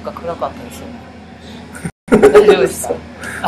なんか暗かったですよね。大丈夫ですか？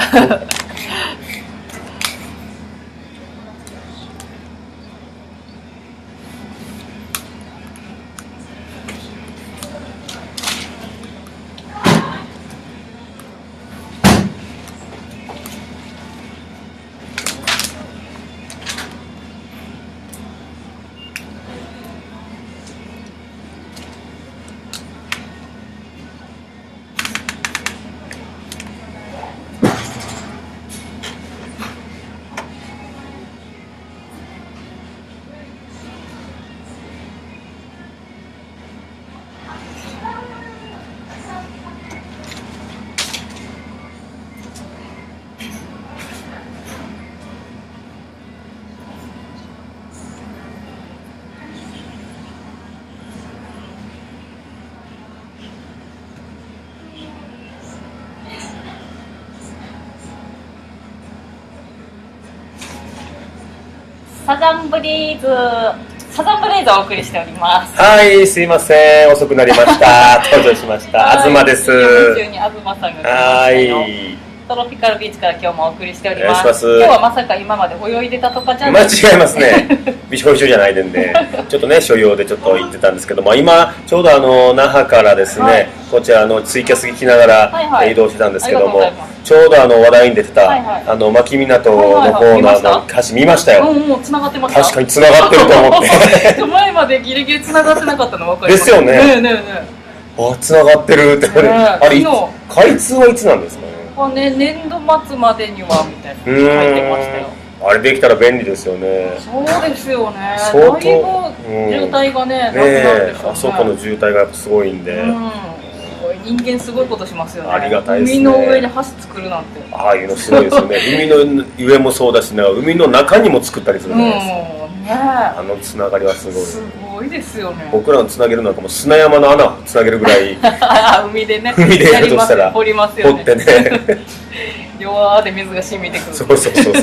サザンブリーズをお送りしております。 はい、すいません、遅くなりました。登場しました。東です。 中に東さんが来ましたよ。はい。トロピカルビーチから今日もお送りしております。 お願いします。 今日はまさか今まで泳いでたとかじゃない？ 間違いますね。びしょびしょじゃないでんで、ちょっとね所用でちょっと行ってたんですけども、今ちょうど那覇からですね、はい、こちらツイキャス聞きながら、移動してたんですけども、ちょうど話題に出てた、牧港の方の橋見ましたよ。 もう繋がってました。 確かに繋がってると思って。 前までギリギリ繋がってなかったの分かります。 ですよね。 ね。 あ、繋がってるって。あれ開通はいつなんですかね。 年度末までにはみたいな書いてましたよ。 あれできたら便利ですよね。 そうですよね。だいぶ渋滞がね、なくなるでしょうね。 あそこの渋滞がやっぱすごいんで。 人間すごいことしますよね。 ありがたいですね。 海の上に橋作るなんて。 ああいうのすごいですよね。海の上もそうだし、海の中にも作ったりするじゃないですか。あのつながりはすごい。 すごいですよね。 僕らのつなげるのはもう砂山の穴をつなげるぐらい。 海でね。 海でやるとしたら掘りますよね。 掘ってね。 弱で水が染みてくる。 そう。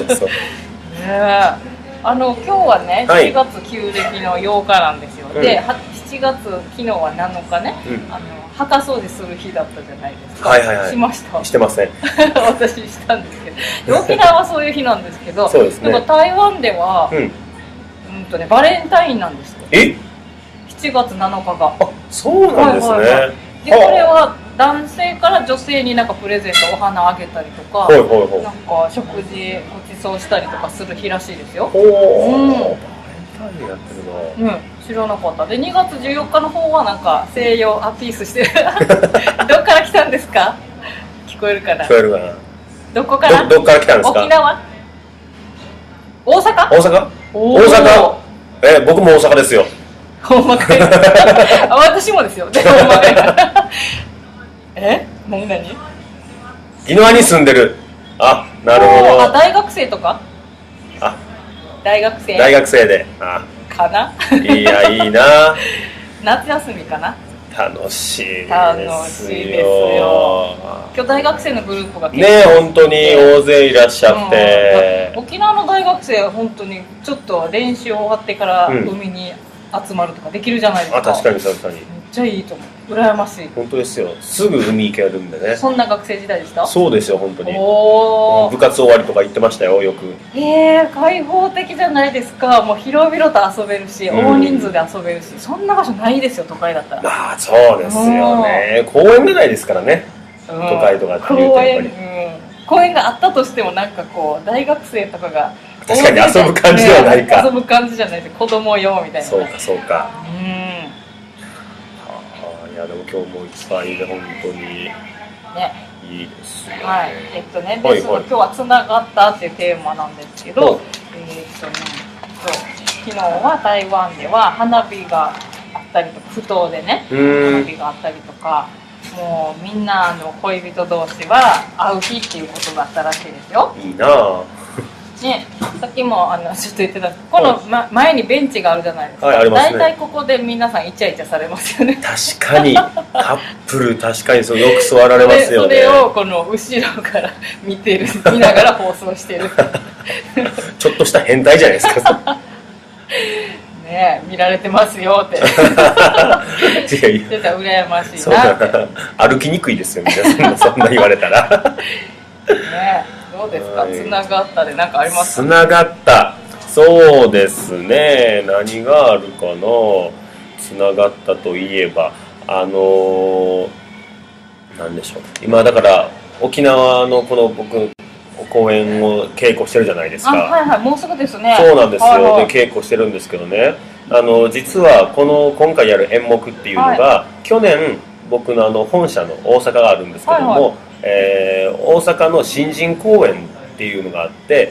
今日はね、7月旧暦の8日なんですよ。で、7月昨日は7日ね、墓掃除する日だったじゃないですか。 はい。 しました？ してません。 私したんですけど、沖縄はそういう日なんですけど、 そうですね。 台湾ではバレンタインなんですよ。 7 月7日が。 あ、そうなんですね。 で、これは男性から女性になんかプレゼント、お花あげたりとか、なんか食事ごちそうしたりとかする日らしいですよ。 バレンタインやってるの。知らなかった。で、2月14日の方はなんか西洋アピースしてる。どっから来たんですか？聞こえるかな？ 聞こえるかな？ どこから？ どっから来たんですか？ 沖縄？大阪？ 大阪？僕も大阪ですよ。 ほんまかい。私もですよ。でもほんまかい。何？ 宜野湾に住んでる。あ、なるほど。 大学生とか？大学生で。 かな？ いや、いいな。 夏休みかな？ 楽しいですよ。 今日大学生のグループがね、本当に大勢いらっしゃって。 沖縄の大学生は本当にちょっと練習終わってから海に集まるとかできるじゃないですか。 確かに。めっちゃいいと思う。羨ましい。 本当ですよ。すぐ海行けるんでね。 そんな学生時代でした？ そうですよ、本当に。部活終わりとか行ってましたよ、よく。 開放的じゃないですか。もう広々と遊べるし、大人数で遊べるし、そんな場所ないですよ、都会だったら。 まあそうですよね。公園がないですからね、都会とかっていうとやっぱり。 公園があったとしてもなんかこう大学生とかが確かに遊ぶ感じではないか。 遊ぶ感じじゃないです。子供用みたいな。 そうか。いやでも今日もいっぱいで本当にいいですよね。 はい。ですので今日はつながったっていうテーマなんですけど、昨日は台湾では花火があったりとか、埠頭でね花火があったりとか、もうみんな恋人同士は会う日っていうことだったらしいですよ。 いいなぁ。 ね、さっきもちょっと言ってたこの、前にベンチがあるじゃないですか。 ありますね。 大体ここで皆さんイチャイチャされますよね。 確かにカップル確かにそうよく座られますよね。 それをこの後ろから見ながら放送してる。 ちょっとした変態じゃないですか。 ねね見られてますよって違う、 言ってたら羨ましいなって。 歩きにくいですよ、皆さんそんな言われたらね、どうですか、つながったで何かありますか？ つながった、そうですね、何があるかな。つながったといえばなんでしょう、今だから沖縄のこの僕公演を稽古してるじゃないですか。 はいはい、もうすぐですね。 そうなんですよ、 はいはい、 で稽古してるんですけどね、実は今回やる演目っていうのが、はい、去年僕の本社の大阪があるんですけども、はいはい、大阪の新人公演っていうのがあって、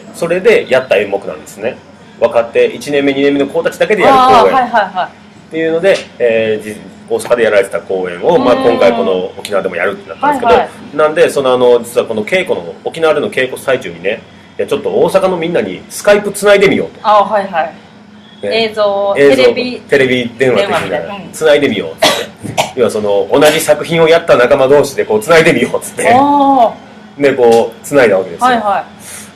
それでやった演目なんですね。若手1年目2年目の子たちだけでやる公演、はいはいはい、っていうので、大阪でやられてた公演を、まあ、今回この沖縄でもやるってなったんですけど、はいはい、なんで実はこの稽古の沖縄での稽古最中にね、いやちょっと大阪のみんなにスカイプつないでみようと。 はいはい、ね、映像テレビ電話的なつないでみようっつって要は同じ作品をやった仲間同士でこうつないでみようっつってでこうつないだわけですよ、はいはい、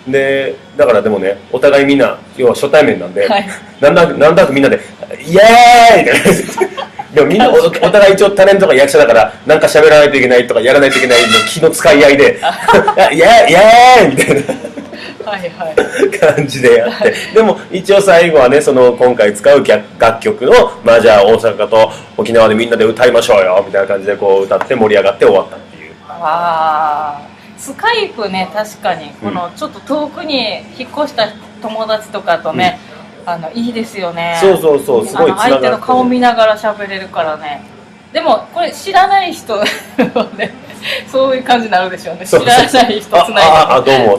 でだからでもね、お互いみんな要は初対面なんで、はい、なんだかみんなでイエーイみたいなでもみんな お互い一応タレントが役者だからなんか喋らないといけないとかやらないといけないの気の使い合いでイエーイみたいなはい、はい、感じでやって、でも一応最後はね、今回使う楽曲の、まあ、じゃあ大阪と沖縄でみんなで歌いましょうよみたいな感じでこう歌って盛り上がって終わったっていう。 スカイプね、確かにこのちょっと遠くに引っ越した友達とかとね、いいですよね。 そうそうそう、すごいつながって、 相手の顔見ながら喋れるからね。でもこれ知らない人はね、そういう感じになるでしょうね。知らない人つないで、 どうも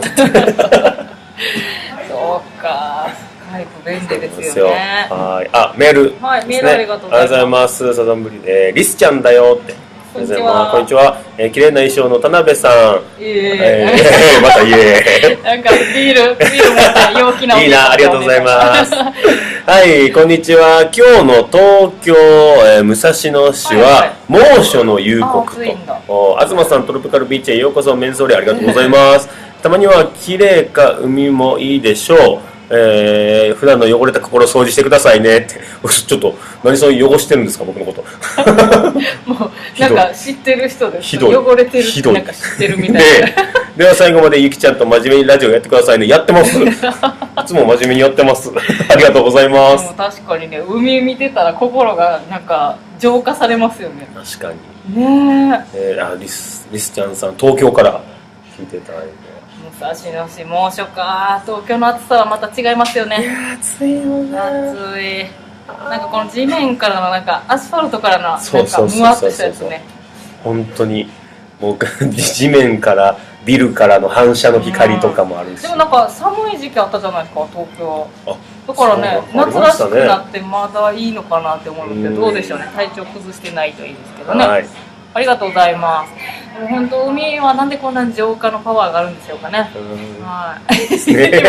そうか、スカイプ便利ですよね。 はい、メールですね。はい、メールありがとうございます。サザンブリでリスちゃんだよって。こんにちは。こんにちは。綺麗な衣装の田辺さん。またなんかビール持って陽気な。 いいな、ありがとうございます。はい、こんにちは。今日の東京、武蔵野市は猛暑の夕刻と。東さん、トロピカルビーチへようこそ。メンソーレありがとうございます。たまには綺麗か海もいいでしょう。普段の汚れた心を掃除してくださいねって。ちょっと何そう汚してるんですか、僕のこともうなんか知ってる人です。汚れてるってなんか知ってるみたいな。 では最後までゆきちゃんと真面目にラジオやってくださいね。やってますいつも真面目にやってますありがとうございます。 でも確かにね、海見てたら心がなんか浄化されますよね。 確かにね。リスちゃんさん、東京から聞いていただいて。 武蔵野市猛暑か。東京の暑さはまた違いますよね。 いや暑いよね。 暑い。なんかこの地面からのなんかアスファルトからのなんかムワっとしたやつね。本当にもう地面からビルからの反射の光とかもあるし、 でもなんか寒い時期あったじゃないですか、東京。だからね、夏らしくなってまだいいのかなって思うんですけど、どうでしょうね。体調崩してないといいですけどね。はい、ありがとうございます。本当海はなんでこんなに浄化のパワーがあるんでしょうかね。はい。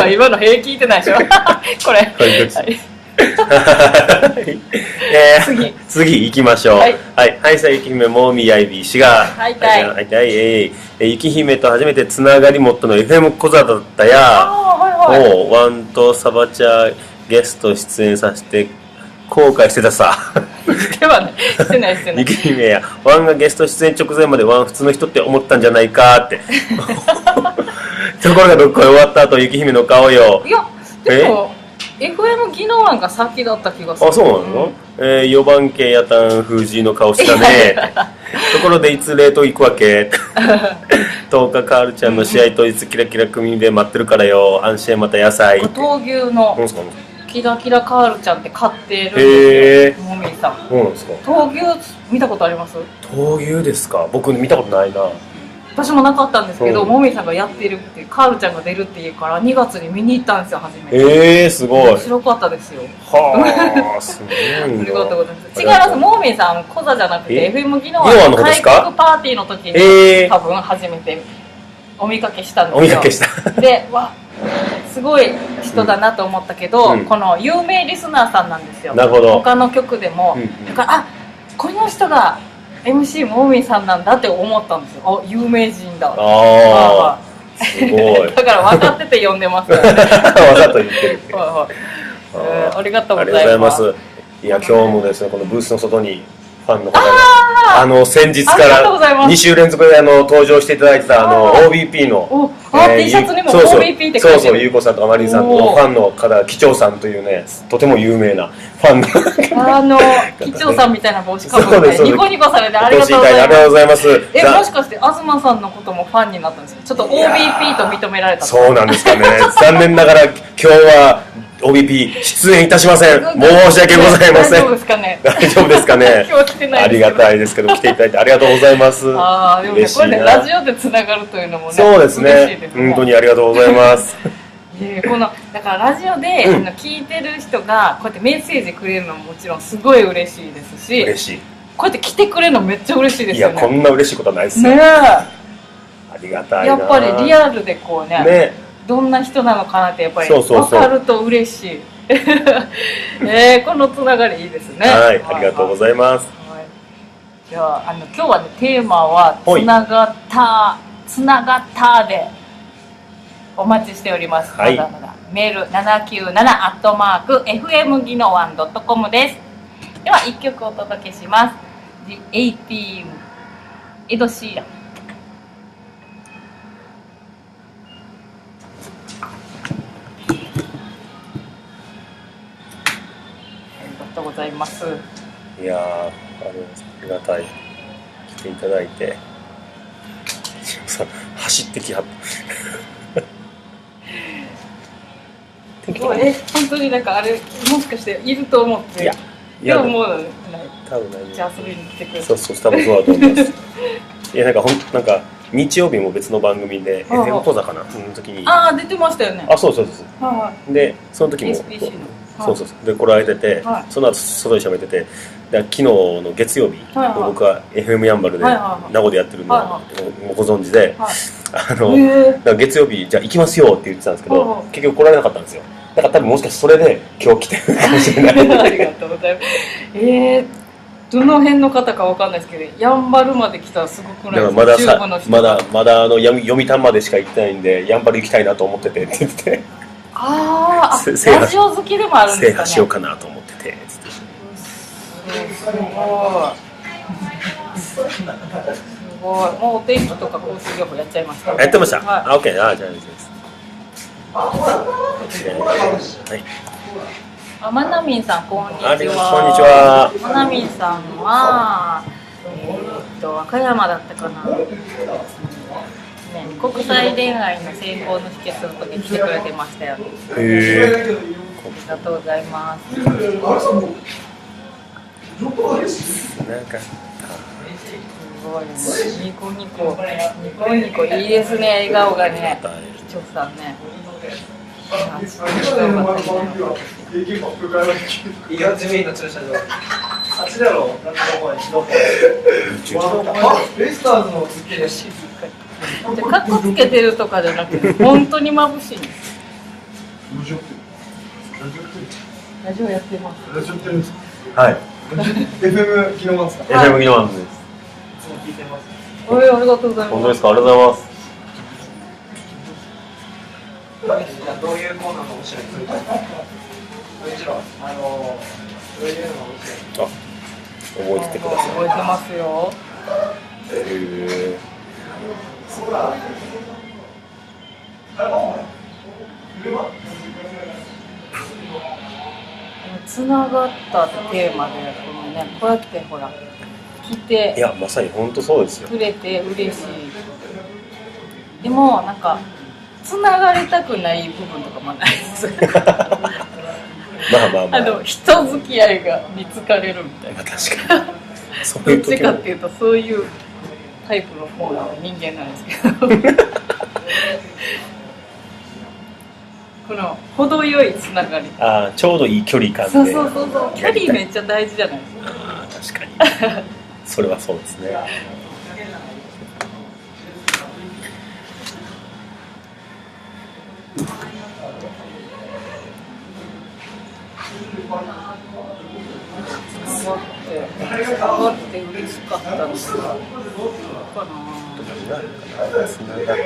今の平気言ってないでしょこれ。 次行きましょう。はい、さあ雪姫もみやいびしが雪姫と初めてつながりもっとの FM 小座だったや。ワンとサバチャゲスト出演させて後悔してたさ。 ではね、してないしてない。 雪姫やワンがゲスト出演直前までワン普通の人って思ったんじゃないかって。ところがどっか終わった後雪姫の顔よ。 いやでもFM 技能案が先だった気がする。 あ、そうなの？4番系やたん藤井の顔したね。ところでいつ冷凍行くわけ10日カールちゃんの試合当日キラキラ組で待ってるからよ。安心また野菜。 闘牛のキラキラカールちゃんって飼ってるんですよ、もみさん。 そうなんですか。 闘牛見たことあります？ 闘牛ですか？僕見たことないな。 私もなかったんですけど、もみさんがやってるって、カールちゃんが出るっていうから2月に見に行ったんですよ、初めて。 すごい面白かったですよ。 はあ、すごい。 ありがとうございます。違います、もみさんコザじゃなくて FM 技能案の開国パーティーの時に多分初めてお見かけしたんですよ。 お見かけしたで、すごい人だなと思ったけど、この有名リスナーさんなんですよ。 なるほど。 他の局でも、だから、この人がMC もみさんなんだって思ったんですよ。有名人だ。 すごい。 だから分かってて呼んでます。 わざと言ってる。 ありがとうございます。 いや、今日もですね、このブースの外にファンの方が先日から2週連続で登場していただいてたOBP の T シャツにも OBP って書いてる。 そうそう、ゆうこさんとかマリンさんのファンの方、機長さんというね、とても有名なファンの機長さんみたいな帽子かぶってニコニコされてありがとうございます。もしかして東さんのこともファンになったんですか？ちょっと OBP と認められた。 そうなんですかね。残念ながら今日はOBP 出演いたしません。申し訳ございません。 大丈夫ですかね。 大丈夫ですかね。 今日来てないです。 ありがたいですけど来ていただいてありがとうございます。 ああ、でもね、これねラジオでつながるというのもね。 そうですね。本当にありがとうございます。 このだからラジオで聞いてる人がこうやってメッセージくれるのももちろんすごい嬉しいですし。 嬉しい。 こうやって来てくれるのめっちゃ嬉しいですよね。 いや、こんな嬉しいことはないですよ。 ねえ。 ありがたいな。 やっぱりリアルでこうね、どんな人なのかなってやっぱり分かると嬉しい。このつながりいいですね。 はい、ありがとうございます。 じゃあ今日はねテーマはつながったでお待ちしております。 はい、 まだまだメール797@fm技能1.com です。では1曲お届けします。The A-Team エド・シーラン。ありがとうございます。 いやありがたい。来ていただいて走ってきはった本当になんかあれもしかしていると思って。いやもうない。 多分ない。 じゃあ遊びに来てくれる。 そう多分そうだと思います。いやなんか日曜日も別の番組で音座かなその時に出てましたよね。 そうです。でその時もそうで来られてて、その後外で喋ってて、昨日の月曜日僕は FM やんばるで名護でやってるんでご存知で、月曜日じゃあ行きますよって言ってたんですけど結局来られなかったんですよ。だから多分もしかしてそれで今日来てるかもしれない。 ありがとうございます。どの辺の方かわかんないですけど、やんばるまで来たらすごくないですか？ まだ読谷までしか行ってないんでやんばる行きたいなと思っててって言って。 ラジオ好きでもあるんですかね。 制覇しようかなと思ってて。 すごい。もうお天気とか交通情報やっちゃいました。 やってました。OK。じゃあです。はい。 まなみんさんこんにちは。 こんにちは。 まなみんさんは和歌山だったかな。国際恋愛の成功の秘訣の時来てくれてましたよね。ありがとうございます。 なんかすごいね。ニコニコいいですね。笑顔がね。機長さんね。 いや、地面の駐車場。あっちだろう。なんかベイスターズの付けでし。 かっこつけてるとかじゃなくて本当に眩しい。ラジオやってます。 ラジオやってるんですか？ はい。 FM 技能マンですか？ FM 技能マンです。 いつも聞いてます。 ありがとうございます。 本当ですか？ありがとうございます。 どういうコーナーが面白いですか？もちろんどういうのが面白い？ 覚えててください。 覚えてますよ。つながったってテーマでこうやってほら来て、 いやまさに本当そうですよ。 くれて嬉しい。でもなんかつながりたくない部分とかもないです。人付き合いが見つかれるみたいな。 確かに。 どっちかっていうとそういうタイプの方の人間なんですけど。この程よいつながり。 ちょうどいい距離感で。 そう距離めっちゃ大事じゃないですか。 確かに。それはそうですね。 つながって嬉しかったですかな。 つながった。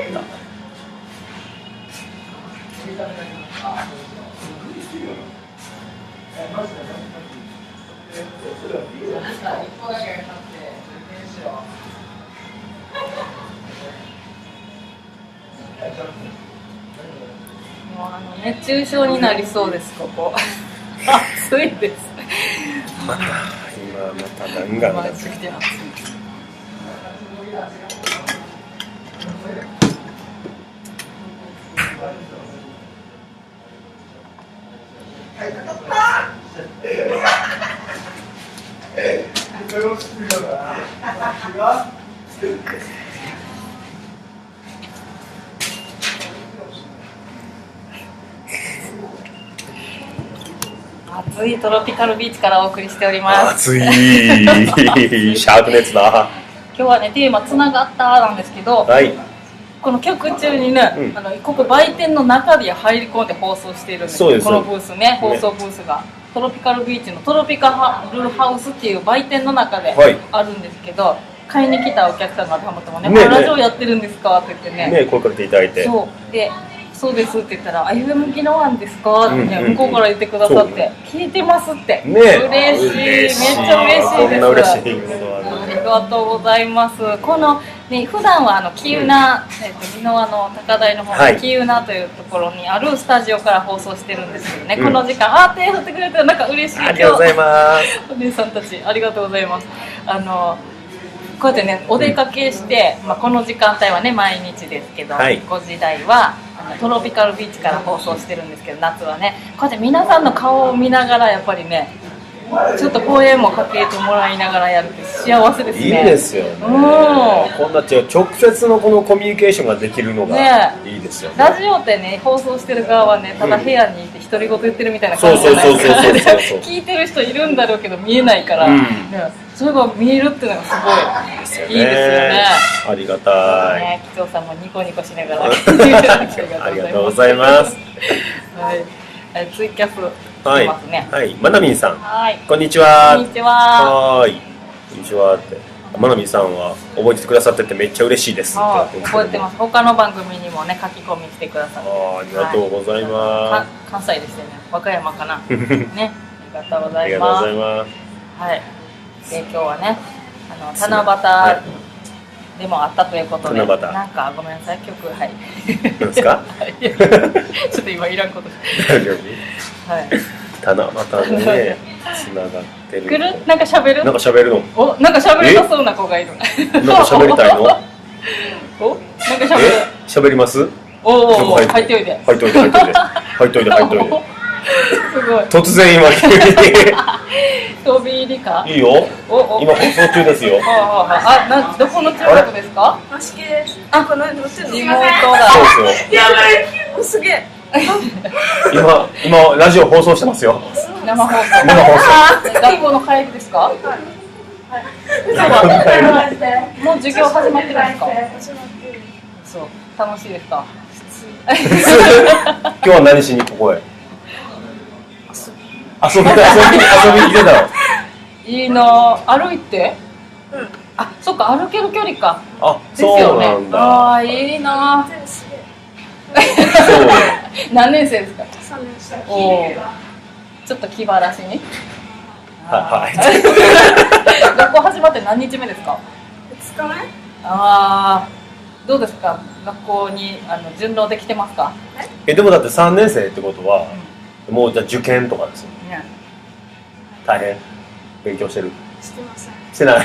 もう熱中症になりそうですここ。暑いです。 今またガンガン暑い。 暑いトロピカルビーチからお送りしております。 暑い灼熱だ。 今日はねテーマつながったなんですけど、はい、この曲中にね、ここ売店の中で入り込んで放送しているんですよ。このブースね、放送ブースがトロピカルビーチのトロピカルハウスっていう売店の中であるんですけど、買いに来たお客さんがたまたまね、ラジオやってるんですかって言ってね、 声かけていただいて、 そうですって言ったら、FM ギノワンですかってね、向こうから言ってくださって、聞いてますって。嬉しい、めっちゃ嬉しいです。ありがとうございます。このね、普段は喜友名、宜野湾の高台の方の喜友名というところにあるスタジオから放送してるんですけどね、この時間、手振ってくれてなんか嬉しい。 ありがとうございます。 お姉さんたち、ありがとうございます。こうやってね、お出かけして、この時間帯はね、毎日ですけど、5時台はトロピカルビーチから放送してるんですけど、夏はね、こうやって皆さんの顔を見ながら、やっぱりね、ちょっと声もかけてもらいながらやるって幸せですね。 いいですよね。こんな直接のこのコミュニケーションができるのがいいですよね。 ラジオってね、放送してる側はね、ただ部屋にいて独り言言ってるみたいな感じじゃないですか。聞いてる人いるんだろうけど見えないから、それが見えるっていうのがすごいいいですよね。 ありがたい。 紀長さんもニコニコしながらありがとうございます。 ツイキャスはい、まなみんさん、こんにちは。 こんにちは。 こんにちはって、まなみんさんは覚えてくださっててめっちゃ嬉しいです。 覚えてます。他の番組にもね書き込みしてくださって。 ありがとうございます。 関西でしたよね。和歌山かな。ね、ありがとうございます。 ありがとうございます。 はい。で今日はね、七夕でもあったということで、なんかごめんなさい、曲なんですか？ ちょっと今いらんこと。 大丈夫？ はい。 七夕でね、繋がってる。 なんか喋る？ なんか喋るの？ お、なんか喋りたそうな子がいる。 なんか喋りたいの？ お、なんか喋ります？ お、入っておいで。 入っておいで。 すごい。 突然今急に。 飛び入りか？ いいよ。今放送中ですよ。 どこの中学ですか？ 益城です。 この地元だ。 そうですよ。 やばい。すげえ。 今ラジオ放送してますよ。 生放送。学校の帰りですか？はい。もう授業始まってるんですか？始まってる。そう。楽しいですか？ 今日は何しにここへ？遊びに来てたの。いいな。歩いて？そっか、歩ける距離か。 そうなんだ。 いいな。何年生ですか？3年生。ちょっと気晴らしに。 はい。 学校始まって何日目ですか？2日目。どうですか？学校に順応できてますか？ でもだって3年生ってことは、もうじゃあ受験とかですよ。大変。勉強してる？ してません。 してない。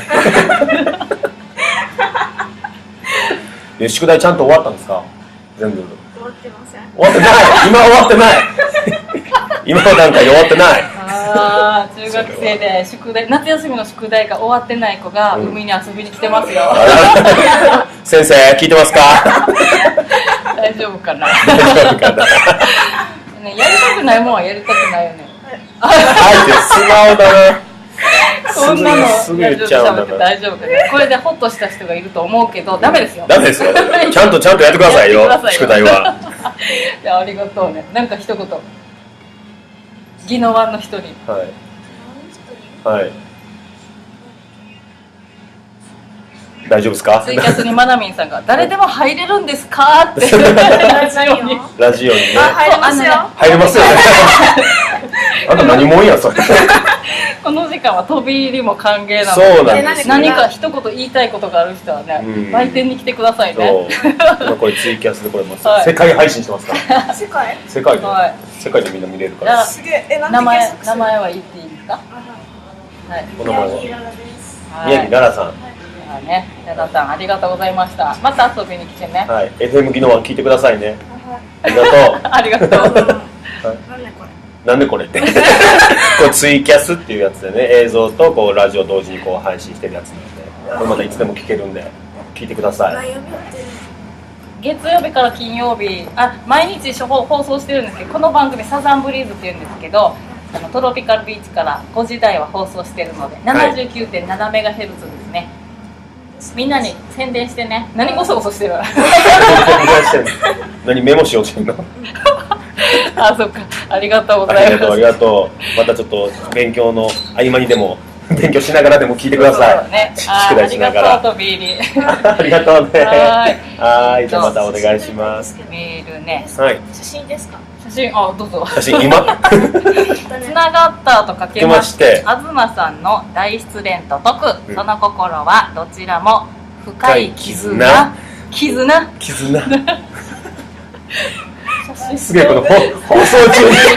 宿題ちゃんと終わったんですか？全部。 終わってません。 終わってない。今終わってない。今の段階で終わってない。 中学生で宿題、夏休みの宿題が終わってない子が海に遊びに来てますよ。 先生聞いてますか？ 大丈夫かな。やりたくないもんはやりたくないよね。 素直だな。 そんなのすぐ言っちゃうんだから。 大丈夫かな。これでホッとした人がいると思うけどダメですよ。 ダメですよ。ちゃんとやってくださいよ。宿題は。 いや、ありがとうね。なんか一言。宜野湾の人に。はい。 大丈夫ですか？ ツイキャスにまなみんさんが誰でも入れるんですかって。 ラジオにね。 入れますよ。 入れますよね。あんた何もんやそれ。 この時間は飛び入りも歓迎なので、そうで、 なんです、 何か一言言いたいことがある人はね、売店に来てくださいね。 そうこれツイキャスでこれも世界配信してますから。 世界世界で、世界でみんな見れるから。 すげえ。 名前は言っていいですか？はい。 お名前は宮城奈々です。 宮城奈々さん。 ね、奈々さんありがとうございました。また遊びに来てね。 はい。FM 技能は聞いてくださいね。ありがとう。 ありがとう。 なんでこれってこうツイキャスっていうやつでね、映像とこうラジオ同時にこう配信してるやつなんで、これまたいつでも聞けるんで聞いてください。 月曜日から金曜日、毎日放送してるんですけど、この番組サザンブリーズっていうんですけど、トロピカルビーチから5時台は放送してるので 79.7 メガヘルツですね。みんなに宣伝してね。何ゴソゴソしてる何メモしようとしてんのそっか、ありがとうございます。 ありがとう。またちょっと勉強の合間にでも勉強しながらでも聞いてください。 ね、 宿題しながら。 ありがとう、飛び入り。 ありがとうね。はい、じゃあまたお願いします。 メールね。 はい。写真ですか？ 写真、どうぞ。 写真今つながったとかけまして、東さんの大失恋と解く、その心はどちらも深い絆。 すげえ、この放送中に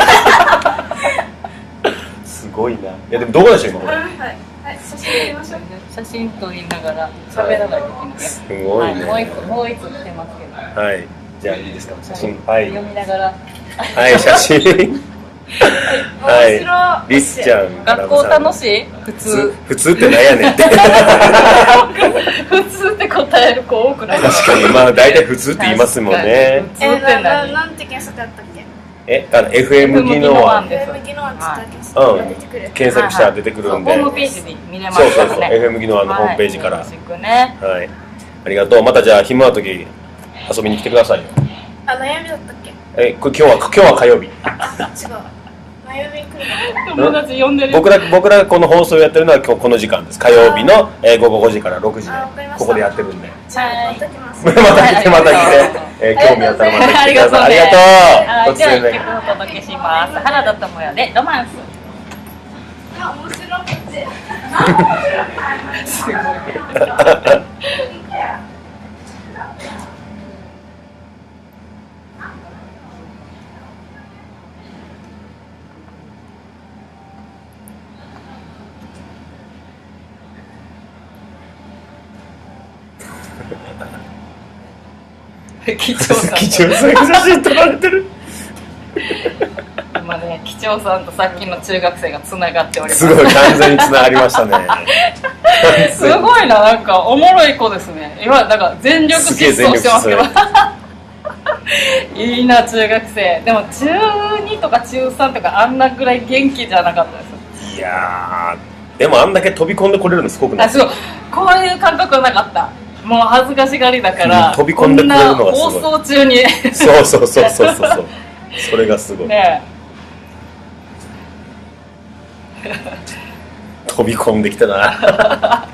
すごいな。いやでもどこでしょ今これ。 はい、写真撮りましょう。 写真撮りながら喋らないといけない。 すごいね。 もう一個来てますけど。 はい。じゃあいいですか、写真。はい。 読みながら。 はい、写真。はい。リスちゃん。 学校楽しい？ 普通ってなんやねんって。 普通って答える子多くないですか？ 確かに、まあ大体普通って言いますもんね。 普通って何？なんて検索やったっけ ？FM 技能は。 FM 技能は出てくる。 検索したら出てくるんで。 ホームページに見れますからね。 そう。FM 技能のホームページから。 よろしくね。 はい。ありがとう。またじゃあ暇な時遊びに来てくださいよ。 悩みだったっけ？ 今日は火曜日。 違う。 友達呼んでる。 僕らこの放送をやってるのは今日この時間です。火曜日の午後5時から6時でここでやってるんで。 また来ます。 また来て興味あったらまた来てください。ありがとう。 じゃあ一曲お届けします。原田知世でロマンス。 面白くて。 すごい。貴重さん写真撮られてる。 今ね、貴重さんとさっきの中学生がつながっております。 すごい完全につながりましたね。 すごいな、なんかおもろい子ですね。今なんか全力疾走してますけど。いいな、中学生。でも中2とか中3とかあんなぐらい元気じゃなかったです。 いやー、でもあんだけ飛び込んでこれるのすごくないですか？ こういう感覚はなかった。もう恥ずかしがりだから、 飛び込んでくれるのがすごい。 放送中にそうそれがすごいね。 飛び込んできたな。あ、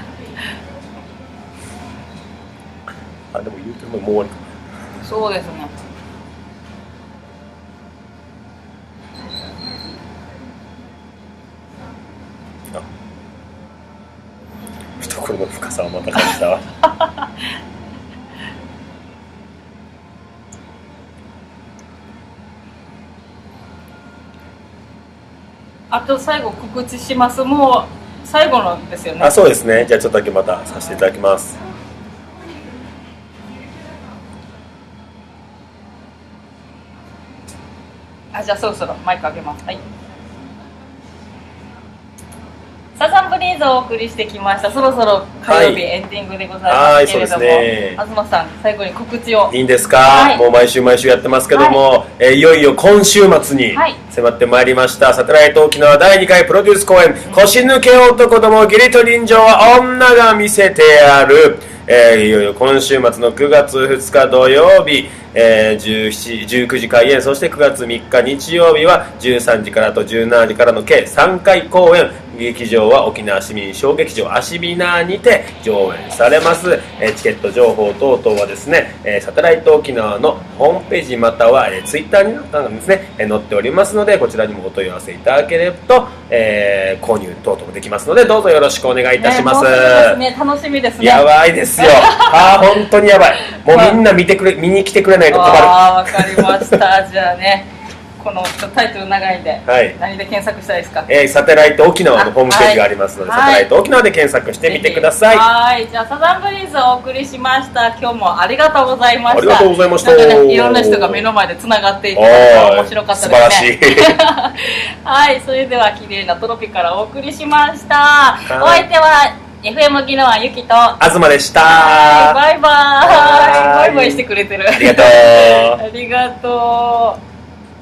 でも言うてももう終わりか。 そうですね。 懐の深さをまた感じたわ。 あと最後告知します。もう最後のですよね。 そうですね。じゃあちょっとだけまたさせていただきます。 じゃあそろそろマイク開けます。はい。サザンブリーズをお送りしてきました。そろそろ火曜日エンディングでございますけれども、東さん最後に告知を。 いいんですか？もう毎週やってますけども、いよいよ今週末に迫ってまいりました、サテライト沖縄第2回プロデュース公演、腰抜け男ども義理と人情は女が見せてやる。いよいよ今週末の9月2日土曜日、19時開演、そして9月3日日曜日は13時からと17時からの計3回公演、 劇場は沖縄市民小劇場アシビナーにて上演されます。チケット情報等々はですね、サテライト沖縄のホームページまたはツイッターにですね、載っておりますので、こちらにもお問い合わせいただければと、購入等々もできますので、どうぞよろしくお願いいたします。 楽しみですね。 やばいですよ。本当にやばい。もうみんな見に来てくれないと困る。 わかりました。じゃあね、このタイトル長いんで、何で検索したらいいですか？ サテライト沖縄のホームページがありますので、サテライト沖縄で検索してみてください。 はい、じゃあサザンブリーズをお送りしました。今日もありがとうございました。 ありがとうございました。 なんかね、いろんな人が目の前でつながっていて面白かったですね。 素晴らしい。 はい、それでは綺麗なトロピカルをお送りしました。お相手はFM ギノワユキと東でした。 バイバイ。バイバイしてくれてる。 ありがとう。 ありがとう。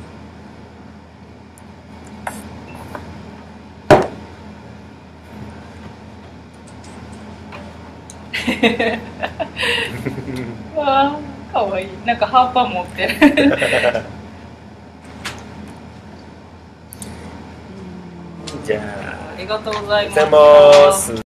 わあ、かわいい。なんか葉っぱ持ってる。 じゃあ、 ありがとうございます。